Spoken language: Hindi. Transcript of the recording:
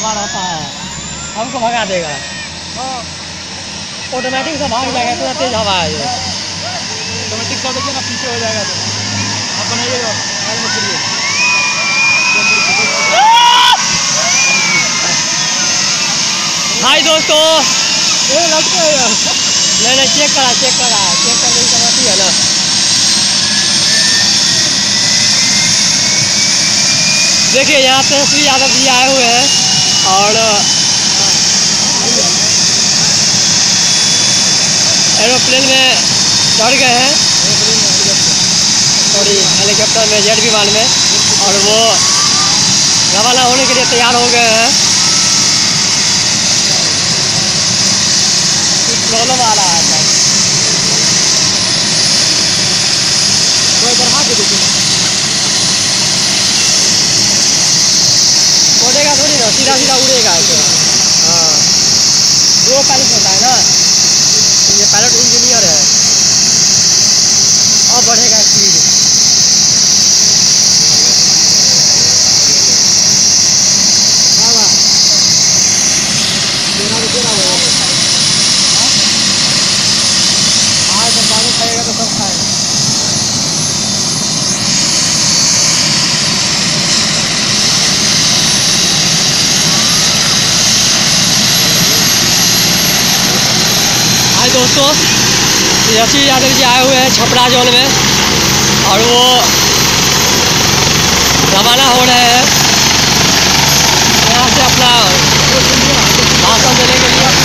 हवा रहता है हमको भगा देगा। ऑटोमेटिक से भाग जाएगा, इतना तेज हवा है ये। ऑटोमेटिक से देखिए ना पीछे हो जाएगा तो आप बनाइएगा आग में करिए। हाय दोस्तों, ये लगता है यार। नहीं चेक करने की समझती है ना। देखिए यहाँ तेजस्वी यादव जी आए हुए हैं और एरोप्लेन में चढ़ गए हैं, सॉरी हेलीकॉप्टर में, जेट विमान में, और वो रवाना होने के लिए तैयार हो गए हैं। कुछ प्रॉब्लम आ रहा है तो इधर हाथ दे दीजिए। उड़ेगा थोड़ी ना, सीधा सीधा उड़ेगा ऐसे। हाँ, दो पायलट होता है ना, ये पायलट इंजीनियर है। और बढ़ेगा स्पीड। हाँ जब पानी खाएगा तो सब खाएगा। हाय दोस्तों, तेजस्वी यादव जी आए हुए हैं छपरा जोन में और वो रवाना हो रहे हैं यहाँ से अपना भाषण देने के लिए।